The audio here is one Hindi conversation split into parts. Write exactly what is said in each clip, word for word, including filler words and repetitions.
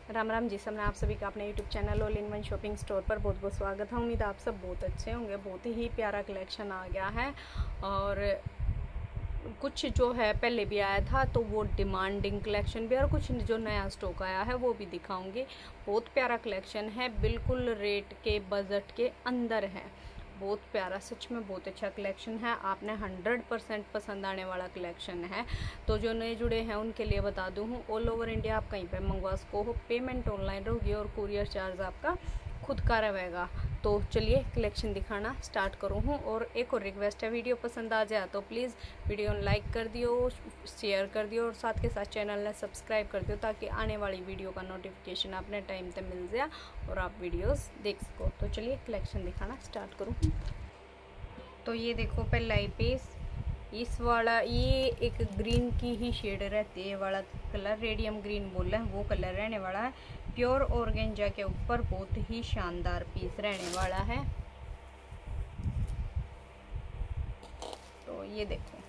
राम राम जी, सब मैं आप सभी का अपने YouTube channel all in one shopping store पर बहुत बहुत स्वागत है। उम्मीद आप सब बहुत अच्छे होंगे। बहुत ही प्यारा कलेक्शन आ गया है और कुछ जो है पहले भी आया था तो वो डिमांडिंग कलेक्शन भी, और कुछ जो नया स्टॉक आया है वो भी दिखाऊंगी। बहुत प्यारा कलेक्शन है, बिल्कुल रेट के बजट के अंदर है। बहुत प्यारा, सच में बहुत अच्छा कलेक्शन है। आपने हंड्रेड परसेंट पसंद आने वाला कलेक्शन है। तो जो नए जुड़े हैं उनके लिए बता दूँ हूँ, ऑल ओवर इंडिया आप कहीं पर मंगवा सको हो। पेमेंट ऑनलाइन होगी और कुरियर चार्ज आपका खुद का रहेगा। तो चलिए कलेक्शन दिखाना स्टार्ट करूँ हूँ। और एक और रिक्वेस्ट है, वीडियो पसंद आ जाए तो प्लीज़ वीडियो लाइक कर दियो, शेयर कर दियो और साथ के साथ चैनल ने सब्सक्राइब कर दियो, ताकि आने वाली वीडियो का नोटिफिकेशन अपने टाइम पे मिल जाए और आप वीडियोस देख सको। तो चलिए कलेक्शन दिखाना स्टार्ट करूँ। तो ये देखो पहला ही पीस, इस वाला ये एक ग्रीन की ही शेड रहती है वाला कलर, रेडियम ग्रीन बोल रहे हैं वो कलर रहने वाला है। प्योर ऑर्गेंजा के ऊपर बहुत ही शानदार पीस रहने वाला है। तो ये देखो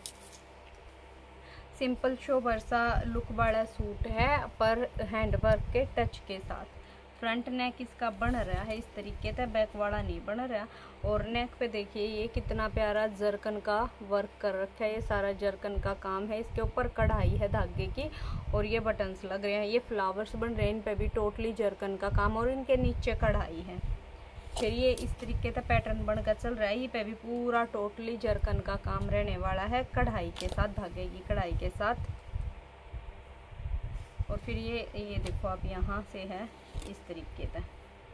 सिंपल शो वर्सा लुक वाला सूट है, पर हैंडवर्क के टच के साथ। फ्रंट नेक इसका बन रहा है इस तरीके से, बैक वाला नहीं बन रहा। और नेक पे देखिए ये कितना प्यारा जरकन का वर्क कर रखा है, ये सारा जरकन का काम है। इसके ऊपर कढ़ाई है धागे की और ये बटन्स लग रहे हैं, ये फ्लावर्स बन रहे हैं, इन पे भी टोटली जरकन का काम और इनके नीचे कढ़ाई है। फिर ये इस तरीके का पैटर्न बनकर चल रहा है, ये पे भी पूरा टोटली जरकन का काम रहने वाला है, कढ़ाई के साथ, धागे की कढ़ाई के साथ। और फिर ये ये देखो आप यहाँ से है इस तरीके का,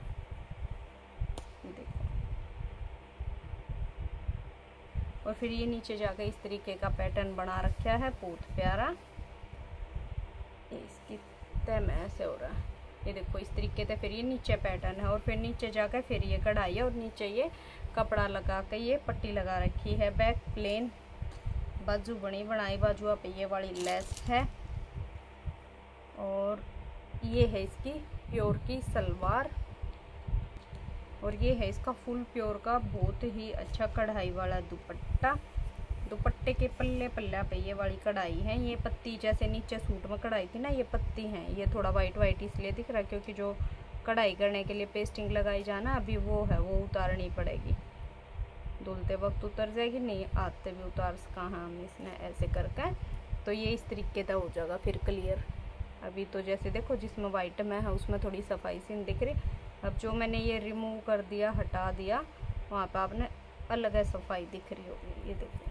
ये देखो। और फिर ये नीचे जाकर इस तरीके का पैटर्न बना रखा है, बहुत प्यारा। इसकी तय ऐसे हो रहा है, ये देखो इस तरीके से। फिर ये नीचे पैटर्न है और फिर नीचे जाकर फिर ये कढ़ाई है और नीचे ये कपड़ा लगा के ये पट्टी लगा रखी है। बैक प्लेन, बाजू बनी बनाई बाजू पे ये वाली लेस है। और ये है इसकी प्योर की सलवार और ये है इसका फुल प्योर का बहुत ही अच्छा कढ़ाई वाला दुपट्टा। दुपट्टे के पल्ले पल्ला पे ये वाली कढ़ाई है। ये पत्ती जैसे नीचे सूट में कढ़ाई थी ना, ये पत्ती है। ये थोड़ा वाइट वाइट इसलिए दिख रहा है क्योंकि जो कढ़ाई करने के लिए पेस्टिंग लगाई जाना अभी वो है, वो उतारनी पड़ेगी। धुलते वक्त उतर जाएगी, नहीं आते भी उतार सका हम इसने ऐसे करके। तो ये इस तरीके का हो जाएगा फिर क्लियर। अभी तो जैसे देखो जिसमें वाइट में है उसमें थोड़ी सफाई सी दिख रही। अब जो मैंने ये रिमूव कर दिया, हटा दिया, वहाँ पे आपने अलग है सफाई दिख रही होगी। ये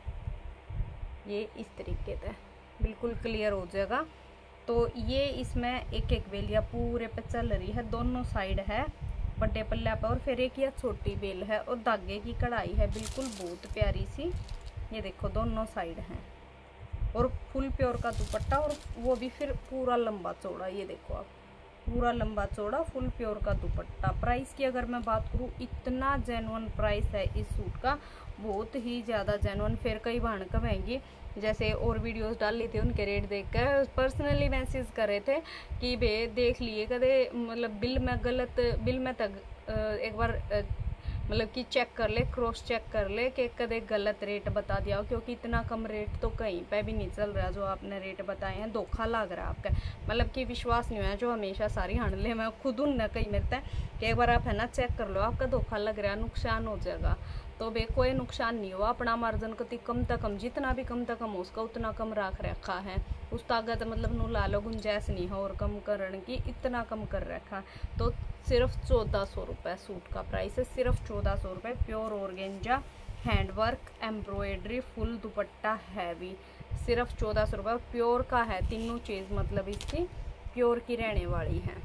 देखो ये इस तरीके से बिल्कुल क्लियर हो जाएगा। तो ये इसमें एक एक बेलिया पूरे पे चल रही है, दोनों साइड है बड़े पल्ले पे, और फिर एक या छोटी बेल है और धागे की कढ़ाई है बिल्कुल बहुत प्यारी सी। ये देखो दोनों साइड हैं और फुल प्योर का दुपट्टा, और वो भी फिर पूरा लंबा चौड़ा। ये देखो आप पूरा लंबा चौड़ा फुल प्योर का दुपट्टा। प्राइस की अगर मैं बात करूँ, इतना जेन्युइन प्राइस है इस सूट का, बहुत ही ज़्यादा जेन्युइन। फिर कई भाण कहेंगी, जैसे और वीडियोस डाल ली थी उनके रेट देख कर पर्सनली मैसेज कर रहे थे कि भे देख लिए कदे, मतलब बिल में गलत बिल में तक एक बार मतलब कि चेक कर ले, क्रॉस चेक कर ले कि कदे गलत रेट बता दिया हो, क्योंकि इतना कम रेट तो कहीं पे भी नहीं चल रहा। जो आपने रेट बताए हैं धोखा लग रहा है आपका, मतलब कि विश्वास नहीं हुआ। जो हमेशा सारी हांडले में खुद उन कहीं मिलता है कि एक बार आप है ना चेक कर लो, आपका धोखा लग रहा है, नुकसान हो जाएगा। तो बे कोई नुकसान नहीं हुआ, अपना मार्जिन कति कम तक कम, जितना भी कम तक कम हो उसका उतना कम रख रखा है। उस ताकत मतलब नु ला लो गुंजाइश नहीं है और कम करने की, इतना कम कर रखा। तो सिर्फ चौदह सौ रुपये सूट का प्राइस है, सिर्फ चौदह सौ रुपये। Pure organza, handwork, embroidery, full दुपट्टा हैवी, सिर्फ चौदह सौ रुपये। प्योर का है तीनों चीज़, मतलब इसकी प्योर की रहने वाली है।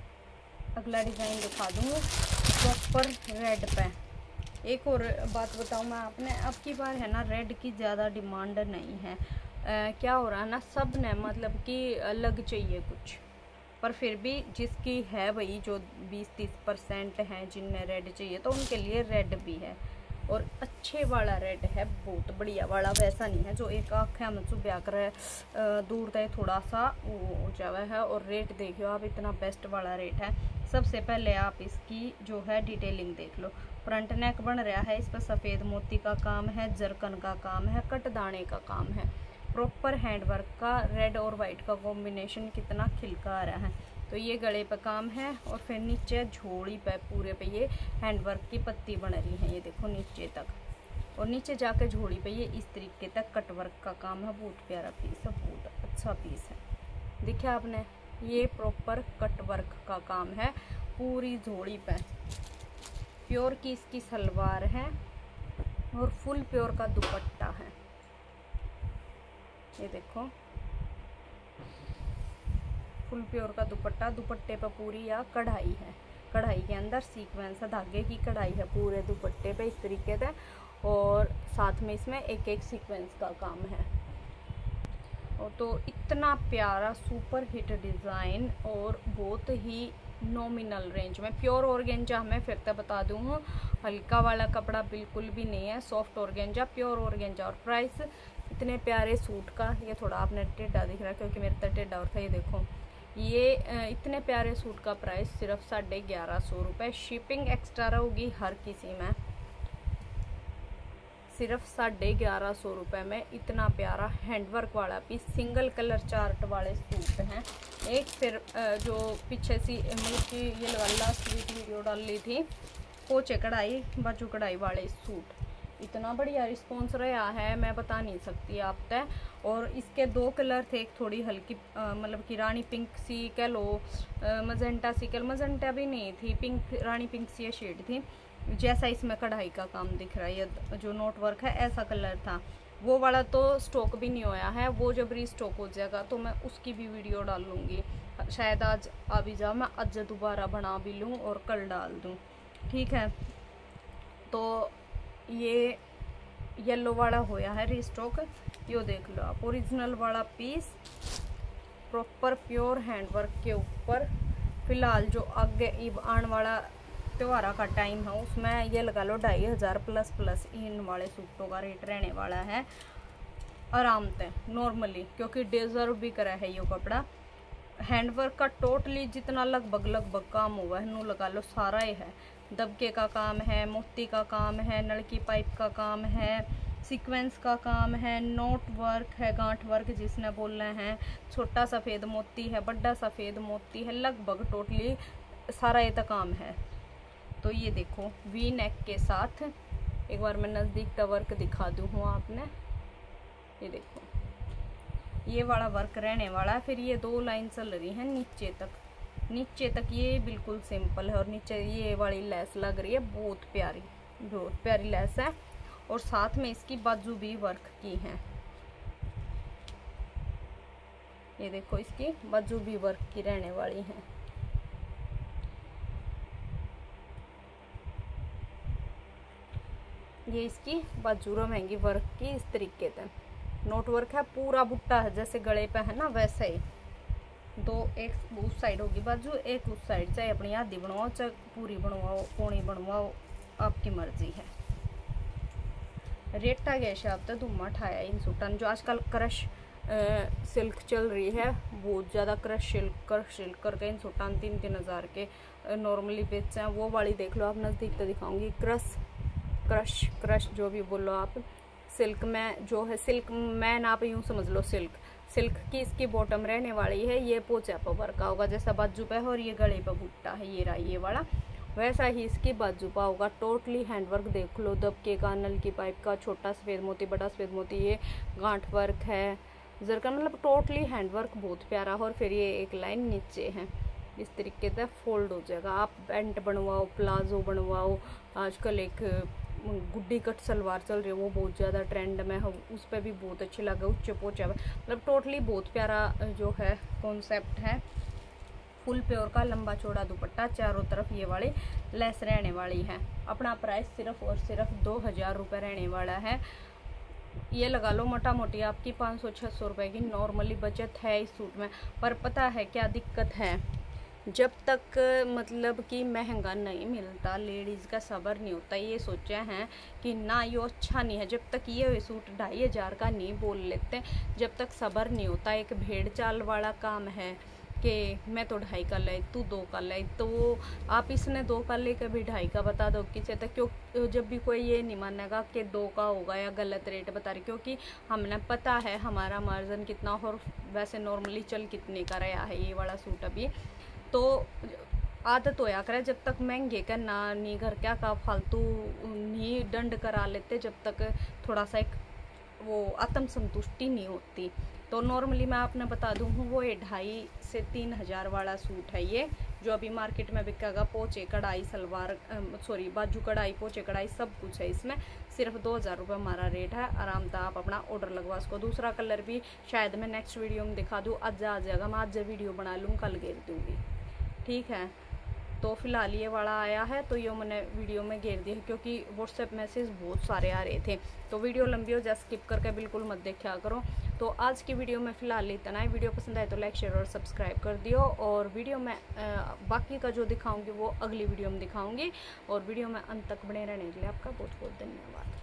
अगला डिज़ाइन दिखा दूँगी प्रॉपर रेड पे। एक और बात बताऊँ मैं आपने, अब की बार है ना रेड की ज़्यादा डिमांड नहीं है। आ, क्या हो रहा है ना, सब ने मतलब कि अलग चाहिए कुछ, पर फिर भी जिसकी है भाई जो बीस तीस परसेंट हैं जिनने रेड चाहिए तो उनके लिए रेड भी है। और अच्छे वाला रेड है, बहुत बढ़िया वाला, वैसा नहीं है जो एक आँखें में चुभ्या कर दूर तक थोड़ा सा वो हो जावा है। और रेट देखियो आप, इतना बेस्ट वाला रेट है। सबसे पहले आप इसकी जो है डिटेलिंग देख लो। फ्रंट नेक बन रहा है, इस पर सफ़ेद मोती का काम है, जरकन का काम है, कट दाने का काम है, प्रॉपर हैंडवर्क का। रेड और वाइट का कॉम्बिनेशन कितना खिलका आ रहा है। तो ये गले पे काम है और फिर नीचे झोली पे पूरे पे ये हैंडवर्क की पत्ती बन रही है, ये देखो नीचे तक। और नीचे जाके झोली पे ये इस तरीके तक कटवर्क का काम है। बहुत प्यारा पीस है, बहुत अच्छा पीस है। देखिए आपने, ये प्रॉपर कटवर्क का काम है पूरी झोली पे। प्योर की इसकी सलवार है और फुल प्योर का दुपट्टा है। ये देखो, फुल प्योर का दुपट्टा, दुपट्टे पे पूरी या कढ़ाई है, कढ़ाई के अंदर सीक्वेंस है, धागे की कढ़ाई है पूरे दुपट्टे पे इस तरीके से। और साथ में इसमें एक एक सीक्वेंस का काम है। और तो इतना प्यारा सुपर हिट डिज़ाइन और बहुत ही नॉमिनल रेंज में। प्योर ऑर्गेंजा में फिर से बता दूँ, हल्का वाला कपड़ा बिल्कुल भी नहीं है, सॉफ्ट ऑर्गेंजा, प्योर ऑर्गेंजा। और प्राइस इतने प्यारे सूट का, ये थोड़ा आपने टेढ़ा दिख रहा है क्योंकि मेरे तक टेढ़ा और था। ये देखो, ये इतने प्यारे सूट का प्राइस सिर्फ साढ़े ग्यारह सौ रुपये। शिपिंग एक्स्ट्रा रहेगी हर किसी में। सिर्फ साढ़े ग्यारह सौ रुपये में इतना प्यारा हैंडवर्क वाला पीस, सिंगल कलर चार्ट वाले सूट हैं। एक फिर जो पीछे सी मतलब ये लास्ट वीक वीडियो डाल ली थी, पोचे कढ़ाई बाजू कढ़ाई वाले सूट, इतना बढ़िया रिस्पॉन्स रहा है, मैं बता नहीं सकती आप तय। और इसके दो कलर थे, एक थोड़ी हल्की मतलब कि रानी पिंक सी कह लो, मजेंटा सी कह, मजेंटा भी नहीं थी, पिंक रानी पिंक सी शेड थी, जैसा इसमें कढ़ाई का काम दिख रहा है। ये जो नोट वर्क है ऐसा कलर था। वो वाला तो स्टॉक भी नहीं होया है, वो जब रीस्टॉक हो जाएगा तो मैं उसकी भी वीडियो डाल लूँगी। शायद आज आ भी जाओ, मैं आज दोबारा बना भी लूँ और कल डाल दूँ, ठीक है। तो ये येलो वाला होया है रीस्टॉक, यो देख लो आप, ओरिजिनल वाला पीस प्रॉपर प्योर हैंडवर्क के ऊपर। फिलहाल जो आगे आने वाला त्योहारा का टाइम है उसमें ये लगा लो ढाई हज़ार प्लस प्लस इन वाले सूटों का रेट रहने वाला है आराम से नॉर्मली, क्योंकि डिजर्व भी करा है ये कपड़ा। हैंडवर्क का टोटली जितना लगभग लगभग काम हुआ है नू लगा लो सारा ही है। दबके का काम है, मोती का काम है, नलकी पाइप का काम है, सीक्वेंस का काम है, नोट वर्क है, गांठ वर्क जिसने बोलना है, छोटा सफ़ेद मोती है, बड़ा सफ़ेद मोती है, लगभग टोटली सारा ये तो काम है। तो ये देखो वी नेक के साथ, एक बार मैं नज़दीक का वर्क दिखा दूँ हूँ आपने, ये देखो ये वाला वर्क रहने वाला है। फिर ये दो लाइन चल रही है नीचे तक, नीचे तक ये बिल्कुल सिंपल है और नीचे ये वाली लेस लग रही है, बहुत प्यारी बहुत प्यारी लेस है। और साथ में इसकी बाजू भी वर्क की है, ये देखो इसकी बाजू भी वर्क की रहने वाली है। ये इसकी बाजू रहेंगी वर्क की इस तरीके से। नोट वर्क है, पूरा बुट्टा है जैसे गले पे है ना वैसे ही। दो एक उस साइड होगी बाजू, एक उस साइड, चाहे अपनी आधी बनवाओ चाहे पूरी बनवाओ, पौनी बनवाओ, आपकी मर्जी है। रेट आ गया हिसाब से धुम्मा ठाया इन सूटन। जो आजकल क्रश सिल्क चल रही है, बहुत ज़्यादा क्रश सिल्क क्रश सिल्क करके इन सूटन तीन तीन हज़ार के नॉर्मली बेचते हैं, वो वाली देख लो आप, नज़दीक तो दिखाऊंगी। क्रश क्रश क्रश जो भी बोलो आप, सिल्क में जो है, सिल्क मैन आप यूँ समझ लो, सिल्क सिल्क की इसकी बॉटम रहने वाली है। ये पोचा पर वर्क होगा जैसा बाजू पे है, और ये गले पर बुट्टा है, ये रहा ये वाला, वैसा ही इसकी बाजू पा होगा। टोटली हैंडवर्क देख लो, दबके का, नल की पाइप का, छोटा सफ़ेद मोती, बड़ा सफ़ेद मोती, ये गांठ वर्क है, जरकन, मतलब टोटली हैंडवर्क बहुत प्यारा। और फिर ये एक लाइन नीचे है, इस तरीके से फोल्ड हो जाएगा। आप पैंट बनवाओ, प्लाजो बनवाओ, आजकल एक गुड्डी कट सलवार चल रही है, वो बहुत ज़्यादा ट्रेंड में है, उस पर भी बहुत अच्छी लगे, उच्चे पोचा, मतलब टोटली बहुत प्यारा जो है कॉन्सेप्ट है। फुल प्योर का लंबा चौड़ा दुपट्टा, चारों तरफ ये वाली लेस रहने वाली है। अपना प्राइस सिर्फ और सिर्फ दो हज़ार रुपये रहने वाला है। ये लगा लो मोटा मोटी आपकी पाँच सौ छः सौ रुपये की नॉर्मली बचत है इस सूट में। पर पता है क्या दिक्कत है, जब तक मतलब कि महंगा नहीं मिलता लेडीज़ का सब्र नहीं होता। ये सोचे हैं कि ना ये अच्छा नहीं है, जब तक ये सूट ढाई हज़ार का नहीं बोल लेते, जब तक सब्र नहीं होता। एक भेड़ चाल वाला काम है कि मैं तो ढाई का लाई, तू दो का लाई, तो वो आप इसने दो का ले के भी ढाई का बता दो किसी तक, क्यों जब भी कोई ये नहीं मानेगा कि दो का होगा या गलत रेट बता रही, क्योंकि हमने पता है हमारा मार्जिन कितना और वैसे नॉर्मली चल कितने का रहा है ये वाला सूट अभी। तो आदत होया करे जब तक महंगे का ना नहीं घर क्या का फालतू नहीं दंड करा लेते, जब तक थोड़ा सा एक वो आत्म संतुष्टि नहीं होती। तो नॉर्मली मैं आपने बता दूँ हूँ वो ये ढाई से तीन हज़ार वाला सूट है ये, जो अभी मार्केट में बिकेगा। पोचे कढ़ाई सलवार सॉरी बाजू कढ़ाई पोचे कढ़ाई सब कुछ है इसमें। सिर्फ दो हज़ार रुपये हमारा रेट है। आराम से आप अपना ऑर्डर लगवा सको। दूसरा कलर भी शायद मैं नेक्स्ट वीडियो में दिखा दूँ। आज आ जाएगा, मैं आज वीडियो बना लूँ, कल घेर दूँगी, ठीक है। तो फिलहाल ये वाला आया है तो ये मैंने वीडियो में घेर दिया क्योंकि व्हाट्सएप मैसेज बहुत सारे आ रहे थे। तो वीडियो लंबी हो जाए स्किप करके बिल्कुल मत देखा करो। तो आज की वीडियो में फ़िलहाल इतना है। वीडियो पसंद आए तो लाइक शेयर और सब्सक्राइब कर दियो। और वीडियो में बाकी का जो दिखाऊंगी वो अगली वीडियो में दिखाऊंगी। और वीडियो में अंत तक बने रहने के लिए आपका बहुत बहुत धन्यवाद।